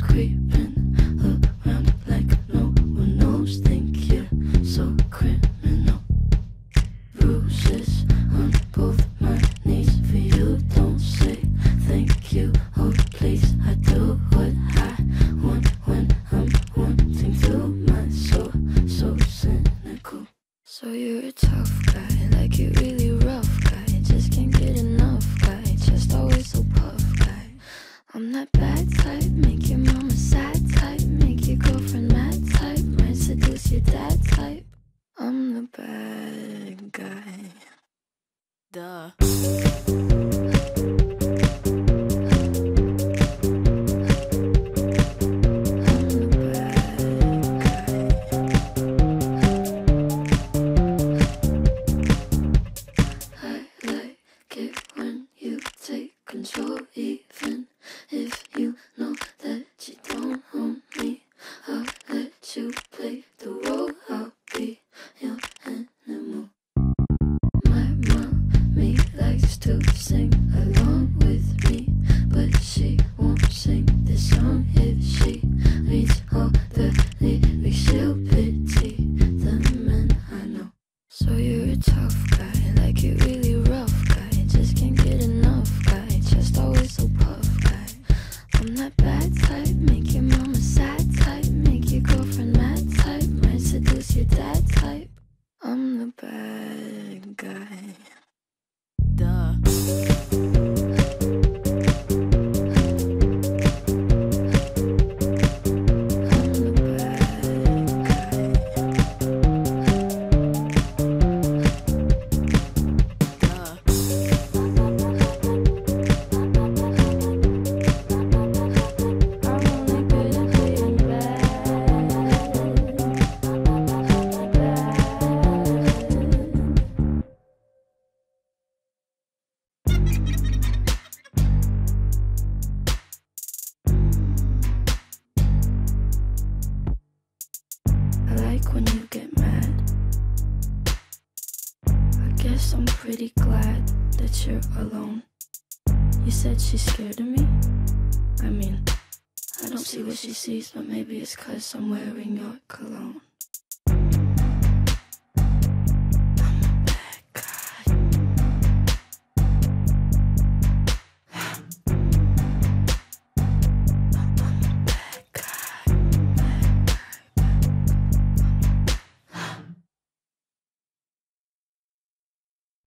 creeping around like no one knows. Think you're so criminal. Bruises on both my knees for you. Don't say thank you, oh please. I do what I want when I'm wanting through my soul. So cynical. So you're a tough guy, like you're really rough guy. Just can't get enough guy, just always so puff guy. I'm that bad type, make your mama sad type, make your girlfriend mad type, might seduce your dad type. I'm the bad guy. Duh. Control, even if you know that you don't own me. I'll let you play the role, I'll be your animal. My mommy likes to sing along with me, but she won't sing this song if she reads all the lyrics. She'll pity the men I know. So you're a tough guy, like you're really rough guy, just can't get enough guy, just always so puff guy. I'm that bad type, make your mama sad type, make your girlfriend mad type, might seduce your dad type. I'm the bad guy. Duh. When you get mad, I guess I'm pretty glad that you're alone. You said she's scared of me? I mean, I don't see what she sees, but maybe it's 'cause I'm wearing your cologne.